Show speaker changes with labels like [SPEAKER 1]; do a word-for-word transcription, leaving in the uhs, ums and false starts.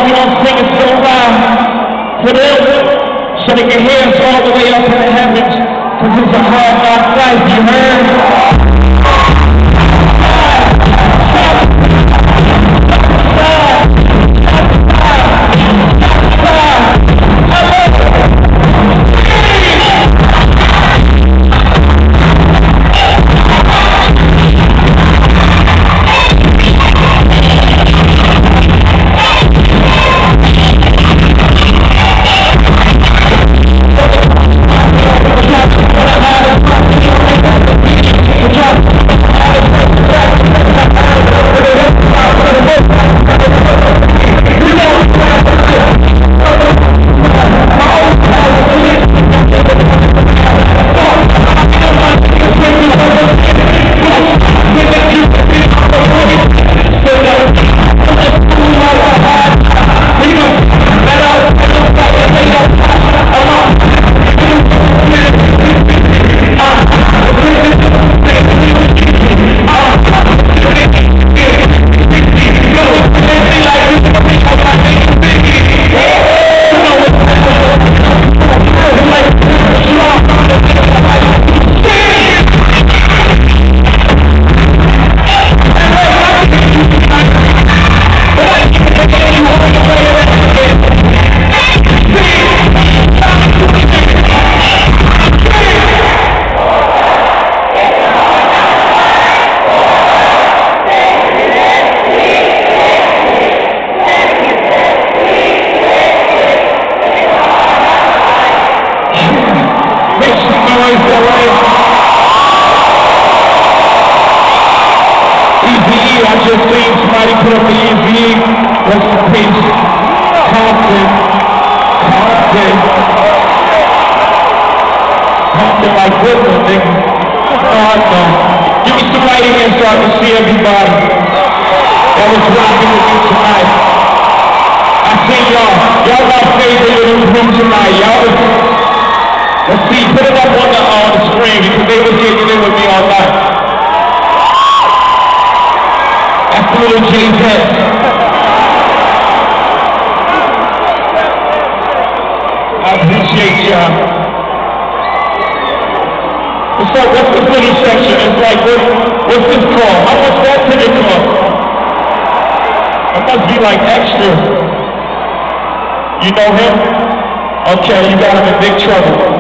[SPEAKER 1] we gonna sing it so loud for them, so they can hear us all the way up in the heavens, because it's a hard knock life, you heard? I just seen somebody put up the E V, rest in peace, Compton, Compton, Compton like Brooklyn, nigga. Oh no. Give me some light in here so I can see everybody that was rocking with me tonight. I see y'all. Y'all got favorite in this room tonight. Y'all was, let's see, put it up on the, uh, the screen because they was getting in with me all night. Little J-Z. I appreciate y'all. What's up? What's this little section? It's like, what, what's this called? How much that ticket cost? It must be like extra. You know him? Okay, you got him in big trouble.